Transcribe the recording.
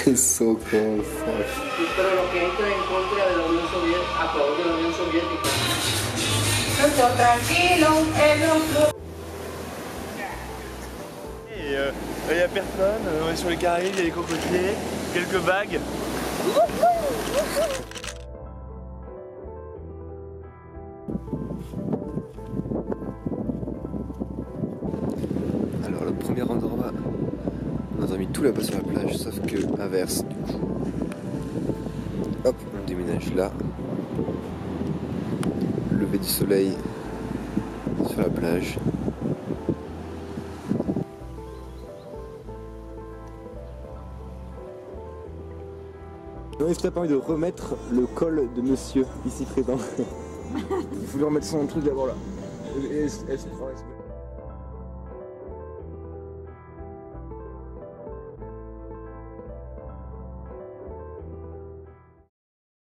So cold, fuck. Pero lo que esto es en contra de la Unión Soviética, a favor de la Unión Soviética. Estoy tranquilo, Il n'y a personne, on est sur les Caraïbes, il y a des cocotiers, quelques vagues. Alors le premier endroit, on a dormi tout là-bas sur la plage, sauf que inverse du coup. Hop, on déménage là. Lever du soleil sur la plage. Il serait permis de remettre le col de monsieur ici présent. Il faut lui remettre son truc d'abord là. Et